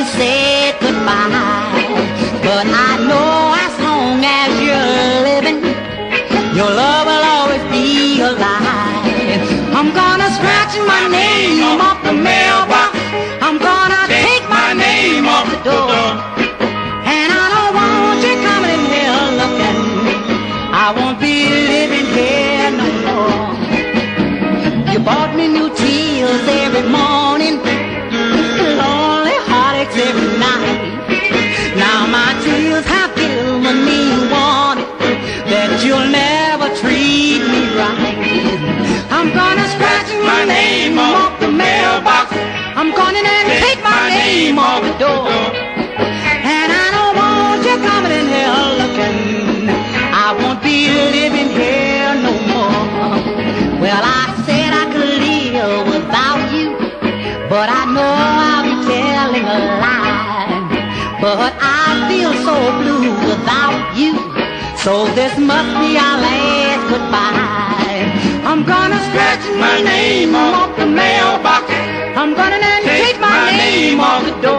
said goodbye. But I know as long as you're living, your love will always be alive. I'm gonna scratch my name off the mailbox. I'm gonna take my name off the door. And I don't want you coming in here looking. I won't be living here no more. You bought me new tears every morning, lonely heartaches every night. Now my tears have given me warning that you'll never treat me right. I'm gonna scratch my name off the mailbox. I'm gonna take my name off the door. And I don't want you coming in here looking. I won't be living here no more. Well, I said I could live without you, but I know I'll be telling a lie. But I feel so blue without you, so this must be our last goodbye. I'm gonna scratch my name off the mailbox. I'm gonna take my name off the door.